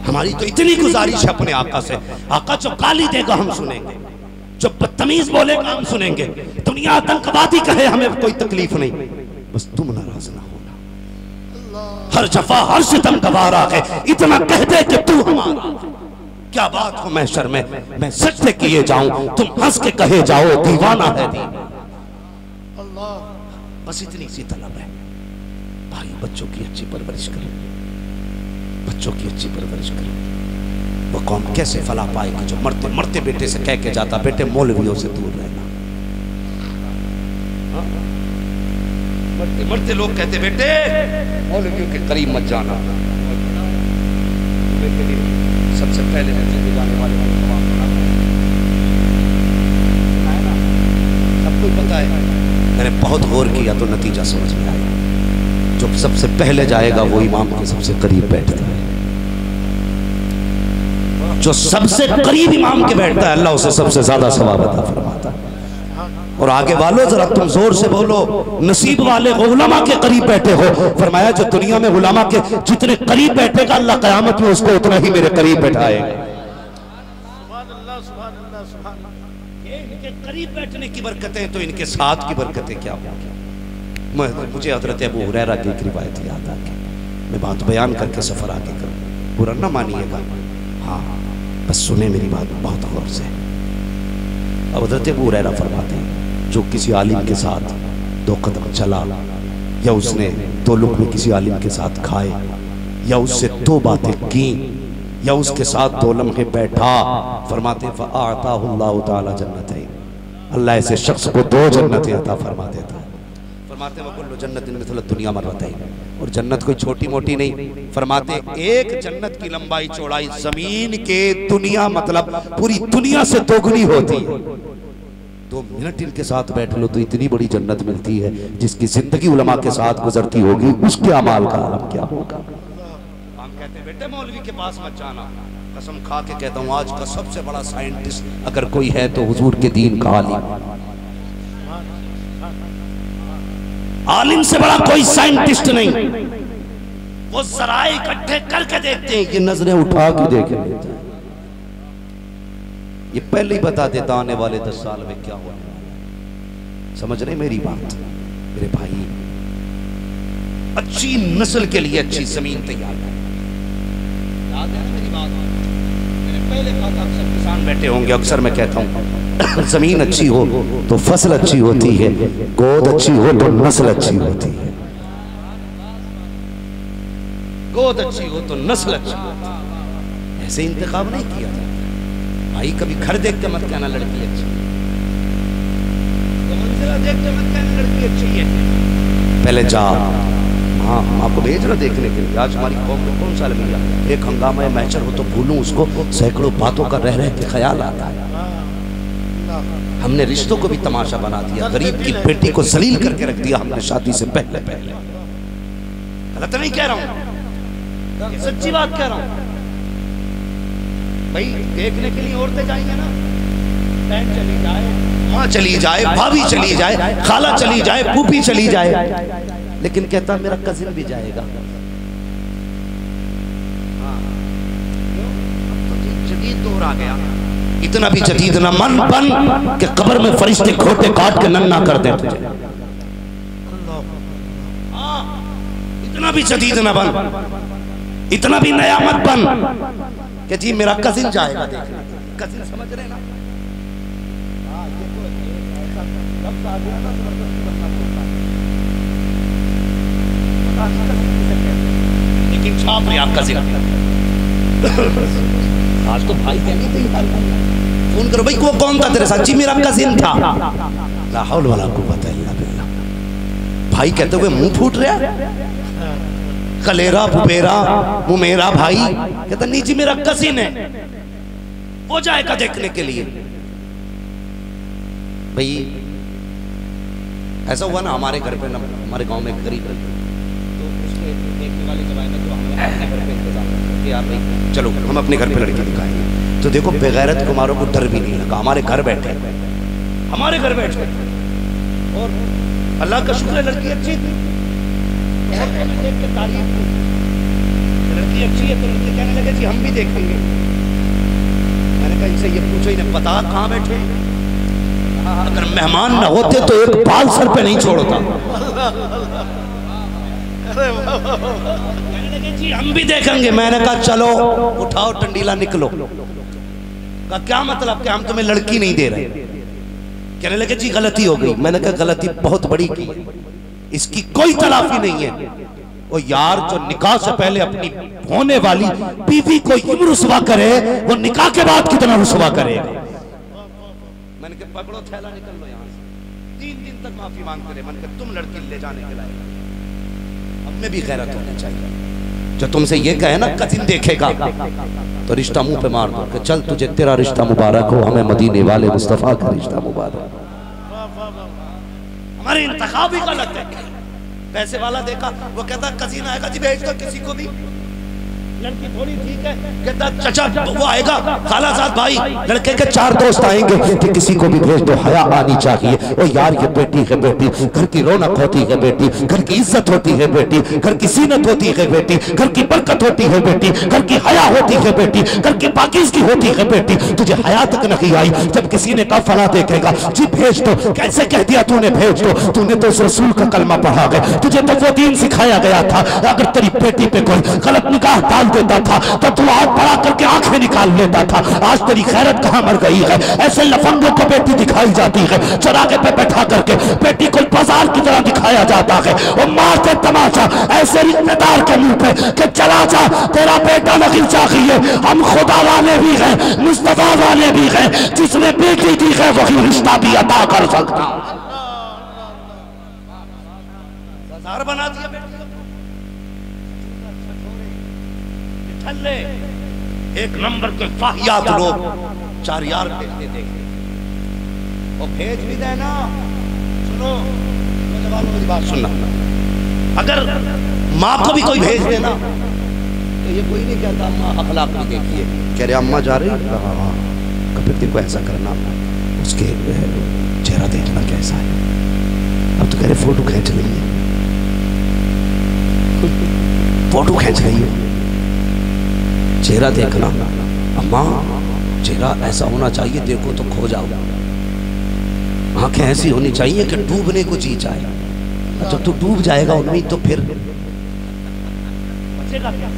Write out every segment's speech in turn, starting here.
हमारी तो इतनी गुजारिश है अपने आका से, आका जो गाली देगा हम सुनेंगे, जो बदतमीज बोलेगा हम सुनेंगे, दुनिया आतंकवादी कहे हमें कोई तकलीफ नहीं, बस तुम नाराज ना होना। हर जफा हर सितम गवारा है, इतना कह दे कि तू हमारा। क्या बात हो महशर में, मैं सजदे किए जाऊं, तुम हंस के कहे जाओ दीवाना है दीन। बस इतनी सी तलब है भाई, बच्चों की अच्छी परवरिश करो, बच्चों की अच्छी परवरिश करो। वो कौम कैसे फला पाएगी जो मरते मरते बेटे से कह के जाता बेटे मौलवियों से दूर रहना। मरते मरते लोग कहते बेटे मौलवियों के करीब मत जाना। सबसे पहले जाने वाले सबको पता है, मैंने बहुत गौर किया तो नतीजा समझ में आया, जो सबसे पहले जाएगा वो इमाम के सबसे करीब बैठता है। जो सबसे करीब इमाम के बैठता है अल्लाह उसे सबसे ज्यादा सवाब अता फरमाता है। और आगे वालों जरा तुम जोर से बोलो, नसीब वाले उलमा के करीब बैठे हो। फरमाया जो दुनिया में उलमा के जितने करीब बैठेगा अल्लाह क़यामत में उसको उतना ही मेरे करीब बैठाएगा। इनके करीब बैठने की बरकतें तो इनके साथ की बरकतें क्या होंगी। मुझे हज़रत अबू हुरैरा की एक रिवायत याद आ गई, मैं बात बयान करके सफर आगे करूँ, बुरा ना मानिएगा, हाँ बस सुने मेरी बात बहुत गौर से। अब हज़रत अबू हुरैरा फरमाते हैं जो किसी आलिम के साथ 2 कदम चला, या उसने 2 लुक़मे किसी आलिम के साथ खाए, या उससे 2 बातें की, या उसके साथ 2 लम्हे बैठा, फरमाते फ़अअताहुल्लाहु तआला जन्नतैन, अल्लाह ऐसे शख्स को 2 जन्नतें अता फरमा देता है। फरमाते हैं कुल्लु जन्नतिन मिस्ल दुनिया मररतैन, और जन्नत कोई छोटी मोटी नहीं। फरमाते एक जन्नत की लंबाई चौड़ाई जमीन के दुनिया मतलब पूरी दुनिया से दोगुनी होती है। 2 मिनट इनके साथ बैठ लो तो इतनी बड़ी जन्नत मिलती है, जिसकी जिंदगी उलमा के साथ गुजरती होगी उसके अमाल का आलम क्या होगा। हम कहते हैं बेटे मौलवी के पास मत जाना, कसम खा के कहता हूँ आज का सबसे बड़ा साइंटिस्ट अगर कोई है तो हुजूर के दीन का आलिम। आलिम से बड़ा कोई साइंटिस्ट नहीं, वो ज़राए इकट्ठे करके देखते हैं, ये नजरें उठा के देख लेते हैं। ये पहले ही बता देता आने वाले 10 साल में क्या होने वाला है। समझ रहे मेरी बात मेरे भाई, अच्छी नस्ल के लिए अच्छी जमीन तैयार है। याद है मेरी बात, मैंने पहले कहा था, अक्सर किसान बैठे होंगे, अक्सर मैं कहता हूँ जमीन अच्छी हो तो फसल अच्छी होती है, गोद अच्छी हो तो नस्ल अच्छी होती है, गोद अच्छी हो तो नस्ल अच्छी होती है। ऐसे इंतखाब नहीं किया जाता भाई, कभी घर देख के मत कहना लड़की अच्छी है, तो मंजिला देख के मत कहना लड़की अच्छी है। पहले जा, हाँ आपको भेज रहा देखने के लिए, आज हमारी कौम में कौन सा अलमिया, एक हंगामा या महशर हो तो भूलूं उसको, सैकड़ों बातों का रह रह के ख्याल आता है। हमने रिश्तों को भी तमाशा बना दिया, गरीब की बेटी को जलील करके रख दिया हमने शादी से पहले पहले। गलत नहीं कह रहा हूँ, सच्ची बात कह रहा हूँ भाई। देखने के लिए औरतें जाएंगे ना, बहन चली जाए, माँ चली जाए, भाभी चली जाए, खाला चली जाए, फूफी चली जाए, लेकिन कहता मेरा कजिन भी जाएगा। जदीद दौर आ गया, इतना भी जदीद न मन बन कि कब्र में फरिश्ते खोटे काट के नन्ना कर दे तुझे। इतना भी जदीद न बन, इतना भी नया मत बन कि जी मेरा कजिन जाएगा देखने। कजिन समझ रहे ना, लेकिन छाप रहे आप कजिन। आज तो भाई कहने तैयार, फोन करो भाई वो कौन था तेरे साथ, जी मेरा कजिन था। ला हौल वला कुव्वता इल्ला बिल्लाह। भाई कहते हुए मुंह फूट रहा, कलेरा पुपेरा मुमेरा भाई, कहता नहीं जी मेरा कजिन है, वो जाएगा देखने के लिए। भाई ऐसा हुआ ना हमारे घर पे ना, हमारे गांव में गरीब रहते तो उसके देखने वाले जब आए ना तो हमने अपने घर पे इंतजाम किया कि यार भाई चलो हम अपने घर पे लड़की दिखाएंगे। तो देखो बेगैरत कुमारों को डर भी नहीं लगा, हमारे घर बैठे, हमारे घर बैठे, और अल्लाह का शुक्र है लड़की अच्छी थी, देख के तारीफ की, लड़की लड़की अच्छी है तो लड़के कहने लगे जी हम भी देखेंगे। मैंने कहा इनसे ये पूछो, इन्हें पता कहाँ बैठे, अगर मेहमान ना होते तो एक बाल सर पे नहीं छोड़ता। कहने लगे जी हम भी देखेंगे। मैंने कहा चलो उठाओ टंडीला निकलो। कहा क्या मतलब कि हम तुम्हें लड़की नहीं दे रहे। कहने लगे जी गलती हो गई। मैंने कहा गलती बहुत बड़ी की, इसकी कोई तलाफी नहीं है। वो यार जो निकाह से पहले अपनी होने वाली बीवी को यूं रुसवा करे, वो निकाह के बाद कितना रुसवा करेगा। मैंने कहा पकड़ो थैला निकल लो यहाँ से। 3 दिन तक माफी मांगते रहे। मैंने कहा तुम लड़की ले जाने के लायक, हमें भी गैरत होनी चाहिए। जो तुमसे ये कहे ना कजिन देखेगा तो रिश्ता मुंह पे मार दो कि चल तुझे तेरा रिश्ता मुबारक हो, हमें मदीने वाले मुस्तफा का रिश्ता मुबारक। हमारे इंतखाब ही गलत है। पैसे वाला देखा, वो कहता कजीन आएगा जी भेज दो किसी को भी। लड़की थोड़ी ठीक है, कहता चाचा वो आएगा खालाजाद भाई, लड़के के 4 दोस्त आएंगे कि किसी को भी भेज दो, हया आनी चाहिए। ओ यार ये बेटी है बेटी, घर की रौनक होती है बेटी, घर की इज्जत होती है बेटी, घर की सीनत होती है बेटी, घर की बरकत होती है बेटी, घर की हया होती है बेटी, घर की पाकीज़गी होती है बेटी। तुझे हया तक नहीं आई, जब किसी ने कहा फला देखेगा जी भेज दो, कैसे कह दिया तूने भेज दो। तूने तो उस रसूल का कलमा पढ़ा गया, तुझे तो वो दीन सिखाया गया था। अगर तेरी बेटी पे कोई गलत निगाह डाल देता था तो तू हाथ बढ़ा करके आंखें निकाल लेता था। आज तेरी खैरत कहां मर गई है। ऐसे लफंगों को बेटी दिखाई जाती है, चौराहे पे बैठा करके बेटी को बाजार की तरह दिखाया जाता है। वो मारते तमाचा ऐसे रिश्तेदार के मुंह पे कि चला जा तेरा बेटा नहीं चाहिए। हम खुदा वाले भी हैं, मुस्तफा वाले भी हैं, जिसने बेटी दी है वही रिश्ता भी अदा कर सकता। बाजार बना दिया बेटी ले। एक नंबर के फाहियात लोग 4 यार देखते देखे वो भेज भी देना। सुनो मेरी बात सुनना, अगर माँ को भी कोई भेज देना तो ये कोई नहीं कहता अम्मा अखलाक भी देखिए, कह रहे अम्मा जा रही है हाँ, कभी देखो ऐसा करना, उसके चेहरा देखना कैसा है। अब तो कह रहे फोटो खींच रही है, फोटो खींच रही है, चेहरा देखना अम्मा, चेहरा ऐसा होना चाहिए देखो तो खो जाओ, आंखें ऐसी होनी चाहिए कि डूबने को जी चाहे। जब तू डूब जाएगा उनमें तो फिर बचेगा क्या।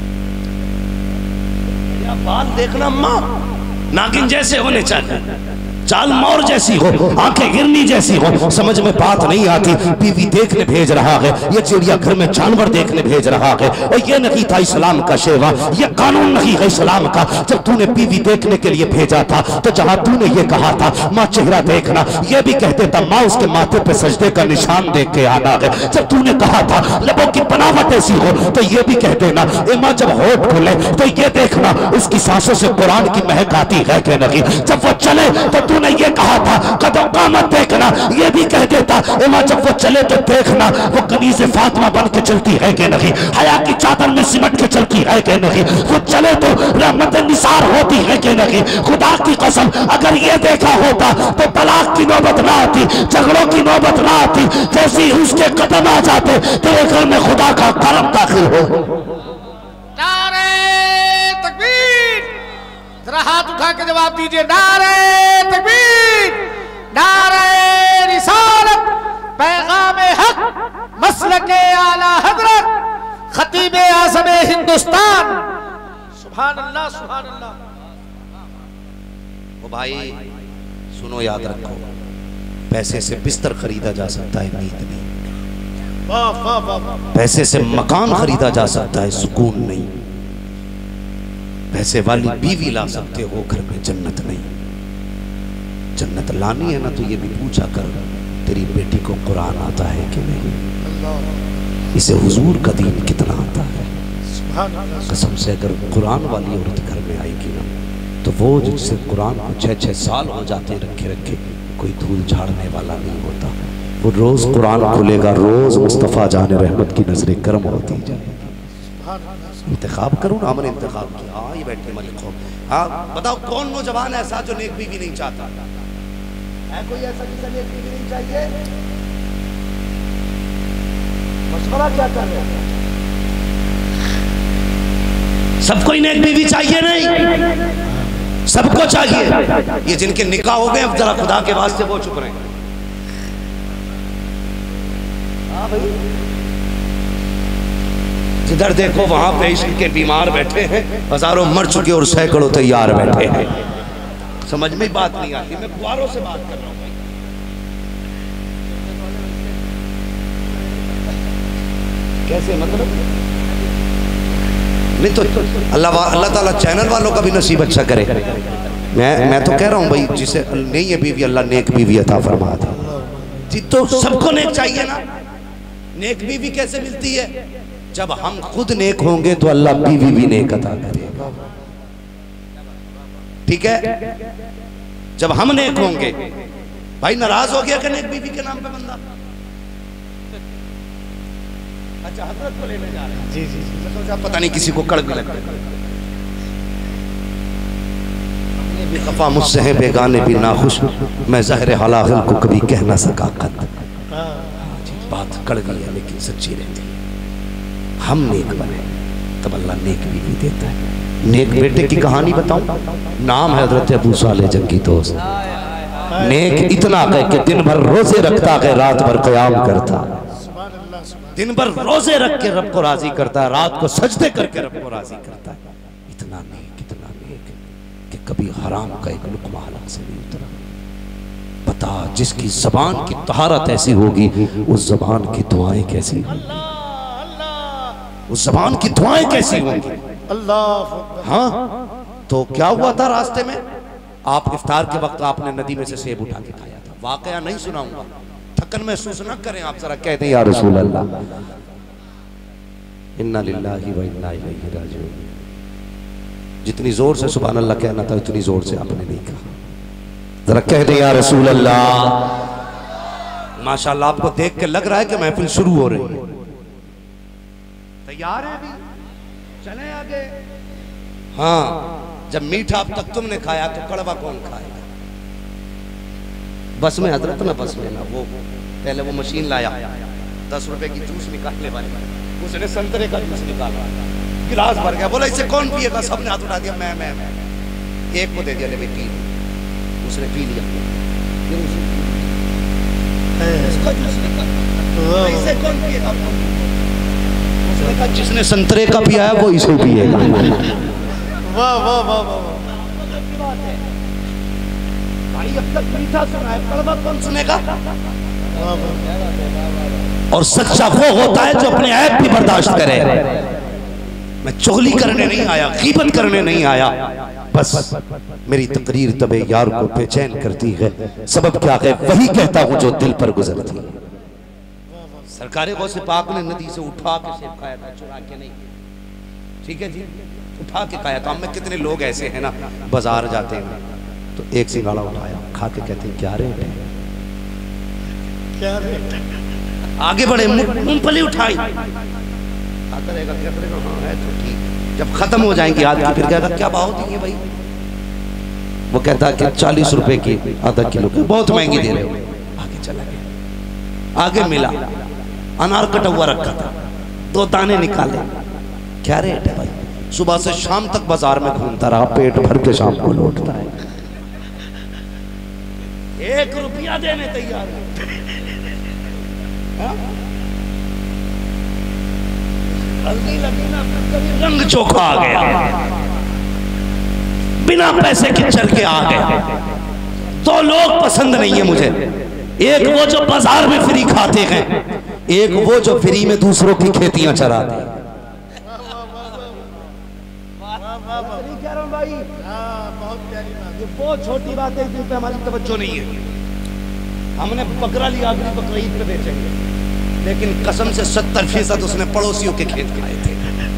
बाल देखना अम्मा नागिन जैसे होने चाहिए, चाल मोर जैसी हो, आंखें गिरनी जैसी हो। समझ में बात नहीं आती, बीवी देखने भेज रहा है, ये चिड़िया घर में जानवर देखने भेज रहा है। और ये नहीं था इस्लाम का शेवा, ये कानून नहीं है इस्लाम का। जब तूने बीवी देखने के लिए भेजा था तो जहां तूने ये कहा था माँ चेहरा देखना, ये भी कहते था माँ उसके माथे पे सजदे का निशान देख के आना है। जब तूने कहा था लबों की बनावट ऐसी हो तो ये भी कह देना ए माँ जब होठ खुले तो ये देखना उसकी सांसों से कुरान की महक आती है कि नहीं। जब वो चले तो तूने ये कहा था कदम कामत देखना, ये भी कह देता माँ जब वो चले तो देखना वो कनीज़े फातिमा बन के चलती है कि नहीं, हया की चादर में सिमट के चलती है कि नहीं, वो चले तो रहमत निसार होती है कि नहीं। खुदा की कसम अगर ये देखा होता तो तलाक की नौबत ना आती, झगड़ों की नौबत ना आती। जैसे ही उसके कदम आ जाते तेरे घर में खुदा का करम दाखिल हो। नारे तकबीर, जरा हाथ उठा के जवाब दीजिए। नारे तकबीर, नारे रिसालत, पैगाम हक, मसलके आला हजरत, खतीबे आज़म हिंदुस्तान। सुभान अल्लाह, सुभान अल्लाह। ओ भाई सुनो, याद रखो, पैसे से बिस्तर खरीदा जा सकता है, नींद नहीं। पैसे से मकान खरीदा जा सकता है, सुकून नहीं। पैसे वाली बीवी ला सकते हो, घर में जन्नत नहीं। जन्नत लानी है ना तो ये भी पूछा कर तेरी बेटी को कुरान आता है कि नहीं, इसे हुजूर का दीन कितना आता है। कसम से अगर कुरान वाली औरत घर में आएगी ना तो वो जिससे कुरान को 6-6 साल हो जाते रखे रखे कोई धूल झाड़ने वाला नहीं होता। वो रोज कुरान खुलेगा, रोज मुस्तफ़ा जान रहमत की नजरें करम होती जाएगी। इंतखाब करूँ ना, हमने इंतखाब किया। हाँ ये बैठे मलिक हो, हाँ बताओ कौन नौजवान ऐसा जो नेक बीवी नहीं चाहता है? कोई ऐसा जिसे नेक बीवी नहीं चाहिए? मशवरा क्या कर रहे हैं? सबको ही नेक बीवी चाहिए नहीं, सबको चाहिए। ये जिनके निकाह हो गए अब जरा खुदा के वास्ते वो चुप रहे। जिधर देखो वहां पे इश्क के बीमार बैठे हैं, हजारों मर चुके और सैकड़ों तैयार बैठे हैं। समझ में बात नहीं आती। मैं कुआरों से बात कर रहा हूं भाई। कैसे मतलब नहीं तो अल्लाह ताला चैनल वालों का भी नसीब अच्छा करे। मैं तो कह रहा हूं भाई, जिसे नहीं है बीवी अल्लाह नेक बीवी अता फरमा दे जी। तो सबको नेक चाहिए ना। नेक बीवी कैसे मिलती है? जब हम खुद नेक होंगे तो अल्लाह बीवी भी नेक अता करेगा। ठीक है, जब हम नेक होंगे। भाई नाराज हो गया कि नेक बीवी के नाम पे बंदा? अच्छा हजरत को लेने जा रहे हैं। जी जी जी। मैं सोचा पता नहीं किसी को कड़क भी लग गया। भी खफा मुझसे है बेगाने भी नाखुश, मैं ज़हर हलाल को कभी कह ना सका कद। बात कड़ गई है लेकिन सच्ची रहती है। हम नेक बने तब अल्लाह नेक बीवी देता है। नेक बेटे की कहानी बताऊं, नाम है हजरत अबू साले जंगी दोस्त। नेक इतना है कि दिन भर रोजे रखता है, रात भर क़याम करता। दिन भर रोजे रख के रब को राजी करता है, रात को सजदे करके रब को राजी करता है। इतना नेक कि कभी हराम का एक लुक़मा हलक से नहीं उतरा। बता, जिसकी जबान की तहारत ऐसी होगी उस जबान की दुआएं कैसी होंगी? उस जबान की दुआएं कैसी होंगी? अल्लाह। हाँ, तो क्या हुआ था रास्ते में? आप इफ्तार के वक्त आपने नदी में से सेब उठा के खाया था। वाकया नहीं सुनाऊंगा, थकन महसूस न करें आप, जरा कह दें या रसूल अल्लाह इन्ना लिल्लाहि व इन्ना इलैहि राजिऊन। जितनी जोर से सुभान अल्लाह कहना था उतनी जोर से आपने नहीं कहा। जरा कह दे या रसूल अल्लाह। माशाल्लाह, आपको देख के लग रहा है कि महफिल शुरू हो रही है। तैयार है अभी? चले आगे। हाँ, जब मीठा अब तक तुमने खाया तो कड़वा कौन खाएगा? बस में हजरत ना, बस में ना। वो पहले वो मशीन लाया 10 रुपए की जूस निकालने वाली, उसने संतरे का जूस निकाला, गिलास भर गया। बोला इसे कौन पिएगा? सबने हाथ उठा दिया। मैं एक को दे दिया, ले भाई पी। उसने पी लिया। इसका जूस निकाला, इसे कौन पिएगा? उसने कहा जिसने संतरे का पिया है वो इसे पिएगा। वाह वाह वाह वाह। भाई अब तक मीठा सुना है, कड़वा कौन सुनेगा? और सच्चा वो होता है जो अपने ऐब भी बर्दाश्त करे। मैं चुगली करने नहीं आया, गीबत करने नहीं आया, बस मेरी तकरीर तबे यार को बेचैन करती है। सबब क्या है? वही कहता हूँ जो दिल पर गुजरती है। सरकारे गौसे पाक ने नदी से उठा के सेब खाया था, चुरा के नहीं। ठीक है जी, उठा के खाया था। हम में कितने लोग ऐसे हैं ना, बाजार जाते हैं तो एक सिंगाड़ा उठाया, खा के कहते हैं क्या रेट है, क्या रेट है। आगे बढ़े, मूंगफली उठाई, आता रहेगा क्या करेगा, हाँ है तो ठीक। जब खत्म हो जाएंगी आदमी फिर कहता क्या भाव दिए भाई? वो कहता कि 40 रुपए की आधा किलो की, बहुत महंगी दे रहे हो। आगे चला गया, आगे मिला अनार कटा हुआ रखा था, 2 दाने निकाले, क्या रेट है भाई? सुबह से शाम तक बाजार में घूमता रहा, पेट भर के शाम को लौटता है। 1 रुपया देने तैयार है। रंग चोखा आ गया, बिना पैसे के चल के आ गया। 2 लोग पसंद नहीं है मुझे, एक वो जो बाजार में फ्री खाते हैं, एक वो जो फ्री में दूसरों की खेतियां चराते हैं। भाई बहुत प्यारी बात, ये बहुत छोटी बात है, जिन पे हमारी तवज्जो नहीं है। हमने बकरा लिया, अगली बकरा ईद पे बेचेंगे, लेकिन कसम से 70% उसने पड़ोसियों के खेत खाए थे।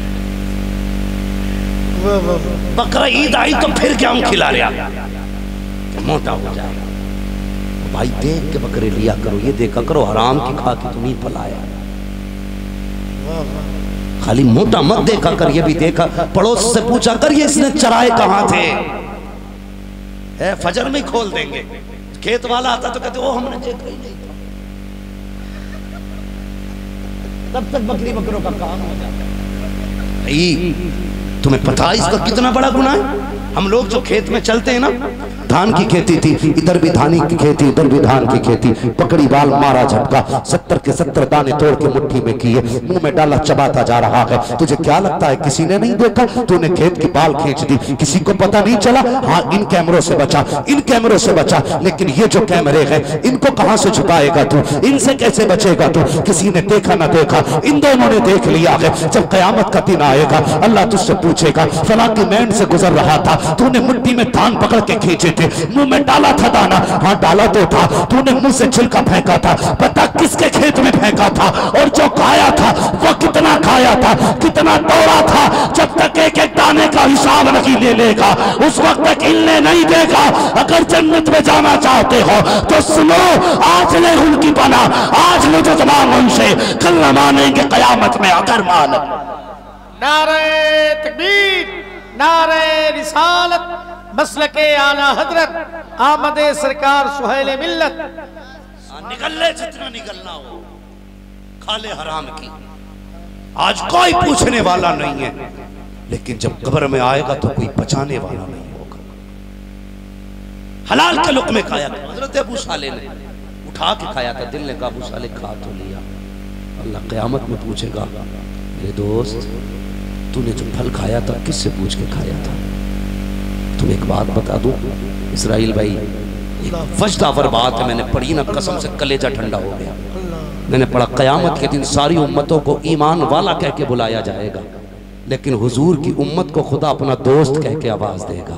बकरा ईद आई तो फिर क्या हम खिला रहा, मोटा हो जाएगा। भाई देख के बकरे लिया करो, ये देखा करो हराम की खा के तुम ही पलाया। खाली मोटा मत देखा कर, ये भी देखा, पड़ोस से पूछा कर ये इसने चराए कहाँ थे, है फजर में खोल देंगे। खेत वाला आता तो कहते वो हमने देखा ही नहीं था। तब तक बकरी बकरों का काम हो जाता है। तुम्हें पता है इसका कितना बड़ा गुनाह है? हम लोग जो खेत में चलते हैं ना, धान की खेती थी, इधर भी धानी की खेती, उधर भी धान की खेती, पकड़ी बाल मारा झटका, 70 के 70 दाने तोड़ के मुट्ठी में किए, मुंह में डाला चबाता जा रहा है। तुझे क्या लगता है किसी ने नहीं देखा? तूने खेत की बाल खींच दी, किसी को पता नहीं चला? हाँ, इन कैमरों से बचा, इन कैमरों से बचा, लेकिन ये जो कैमरे हैं इनको कहां से छुपाएगा तू? इनसे कैसे बचेगा तू? किसी ने देखा ना देखा, इन दोनों ने देख लिया है। जब कयामत का दिन आएगा, अल्लाह तुझसे पूछेगा, फला की मैंड से गुजर रहा था, तूने मुट्ठी में धान पकड़ के खींचे थे, मुंह में डाला था दाना, हाँ डाला तो था, तूने मुंह से छिलका फेंका था, पता किसके खेत में फेंका था? और जो खाया था वो कितना खाया था, कितना तोड़ा था? जब तक एक एक दाने का हिसाब नहीं ले लेगा, उस वक्त तक हिलने नहीं देगा। अगर जन्नत में जाना चाहते हो तो सुनो, आज ले उनकी बना, आज मुझे जबान उनसे, कल न मानेंगे कयामत में अगर मान। नारे तकबीर, नारे रिसालत, मसलके आला हजरत आमदे सरकार सुहेले मिल्लत। निकल ले जितना निकलना हो, खा ले हराम की। आज कोई पूछने वाला नहीं है, लेकिन जब कब्र में आएगा तो कोई बचाने वाला नहीं होगा। हलाल के लुक़मे खाया था, हजरत अबू साले ने उठा के खाया था, दिल ने कहा अबू साले खा तो लिया। अल्लाह क़यामत में पूछेगा, मेरे दोस्त तूने जो फल खाया था किससे पूछ के खाया था? तुम्हें एक बात बता दूं इसराइल भाई, एक वजदावर बात है, मैंने पढ़ी ना, कसम से कलेजा ठंडा हो गया। मैंने पढ़ा क़यामत के दिन सारी उम्मतों को ईमान वाला कह के बुलाया जाएगा, लेकिन हुजूर की उम्मत को खुदा अपना दोस्त कह के आवाज देगा,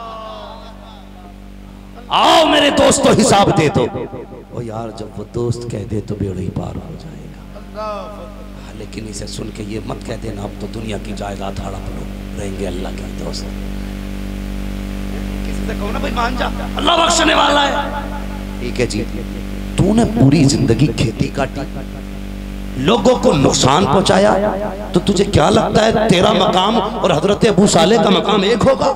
आओ मेरे दोस्तों हिसाब दे दो। ओ यार, जब वो दोस्त कह दे तो बेड़ा ही पार हो जाएगा। लेकिन इसे सुन के ये मत कह देना अब तो दुनिया की जायदाद हड़प लो, रहेंगे अल्लाह के दोस्त। किसी से कहो ना भाई मान जा, अल्लाह बख्शने वाला है। ठीक है जी, तूने पूरी जिंदगी खेती काटी, लोगों को नुकसान पहुंचाया, तो तुझे क्या लगता है तेरा मकाम और हजरत अबू साले का मकाम एक होगा?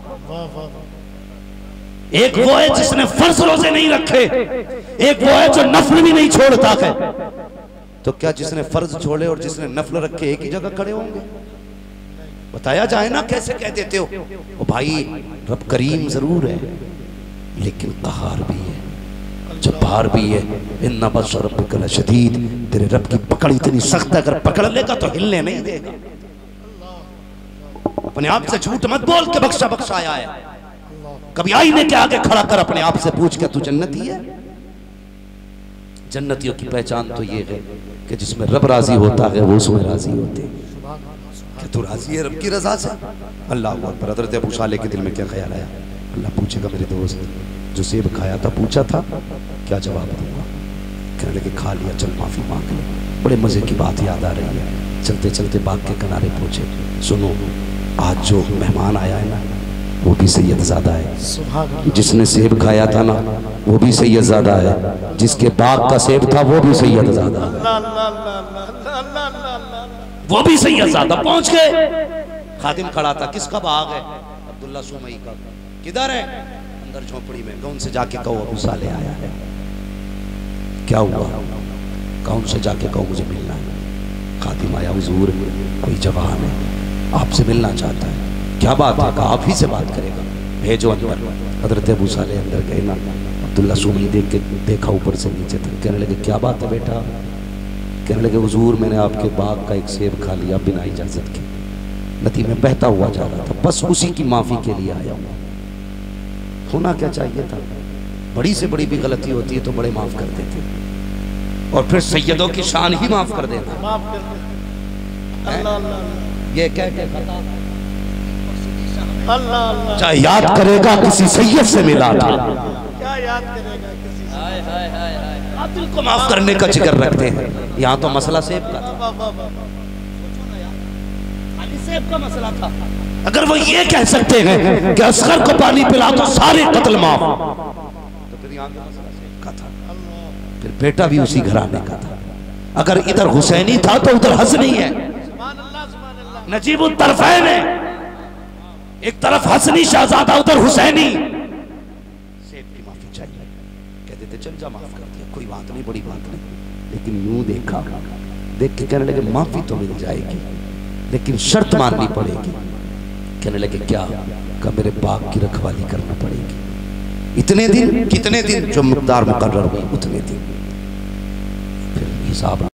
एक वो है जिसने फर्ज रोजे नहीं रखे, एक वो है जो नफल भी नहीं छोड़ता है। तो क्या जिसने फर्ज छोड़े और जिसने नफल रखे एक ही जगह खड़े होंगे? बताया जाए ना, कैसे कह देते हो? ओ भाई, रब करीम जरूर है, लेकिन कहार भी है, जब्बार भी है। इन्ना बत्श रब्बिका लशदीद, तेरे रब की पकड़ इतनी सख्त है, अगर पकड़ लेगा तो हिलने नहीं देगा। अपने आप से झूठ मत बोल के बख्शा बख्शाया है। कभी आईने के आगे खड़ा कर अपने आप से पूछ के, तू जन्नती है? जन्नतियों की पहचान तो ये है कि जिसमें रब राजी होता है वो उसमें राजी होते हैं। क्या तू राजी है रब की रजा से? अल्लाह अकबर। हज़रत अबू साले के दिल में क्या ख्याल आया? अल्लाह पूछेगा, मेरे दोस्त जो सेब खाया था पूछा था, क्या जवाब दूंगा? कहने लगे खा लिया, चल माफ़ी मांग ले। बड़े मज़े की बात याद आ रही है, चलते चलते बाग के किनारे पहुँचे। सुनो, आज जो मेहमान आया है ना, वो भी सैयदज़ादा है। जिसने सेब खाया था ना, वो भी सैयदज़ादा है। जिसके बाग का सेब था वो भी सैयदज़ादा, वो भी सैयदज़ादा। पहुंच गए, खादिम खड़ा था, किसका बाग है? अब्दुल्ला सुमई का। किधर है? अंदर झोपड़ी में। कौन से जाके कहो अबू साले आया है। क्या हुआ? कौन से जाके कहो मुझे मिलना है। खादिम आया, हुजूर कोई जवान है आपसे मिलना चाहता है। क्या बात है? कहा आप ही से बात करेगा, भेजो अंदर। हजरत अबू साले अंदर गए ना, अब्दुल्ला सुमई देख के देखा ऊपर से नीचे तक। कहने लगे क्या बात है बेटा? कहने लगे हुजूर मैंने आपके बाग का एक सेब खा लिया बिना इजाजत के, नदी में बहता हुआ जा रहा था, बस उसी की माफी के लिए आया हूँ। होना क्या चाहिए था? बड़ी से बड़ी भी गलती होती है तो बड़े माफ कर देते, और फिर सैयदों की शान ही माफ कर देना। माफ कर दे। ये क्या क्या अल्लाह चाहे याद करेगा किसी सैयद से मिला था, क्या याद करेगा किसी से? आप दिल को माफ करने का जिक्र रखते हैं। यहाँ तो मसला सेब का था, सेब का मसला था। अगर वो ये कह सकते हैं कि असगर को पानी पिला तो सारे कत्ल माफ, तो फिर यहाँ का था, फिर बेटा भी उसी घराने का था। अगर इधर हुसैनी था तो उधर हसनी है। नजीबुत तरफैन है, एक तरफ हसनी शहजादा, उधर हुसैनी। सेब की माफी चाहिए, कह देते चल जा माफ कर दिया, कोई बात नहीं, बड़ी बात नहीं। लेकिन यूं देखा, देख के कहने लगे माफी तो मिल जाएगी लेकिन शर्त माननी पड़ेगी। कहने लगे क्या? कहा मेरे बाग की रखवाली करना पड़ेगी। इतने दिन, कितने दिन? जो मकदार मुकर्रर हुई उतने दिन। फिर हिसाब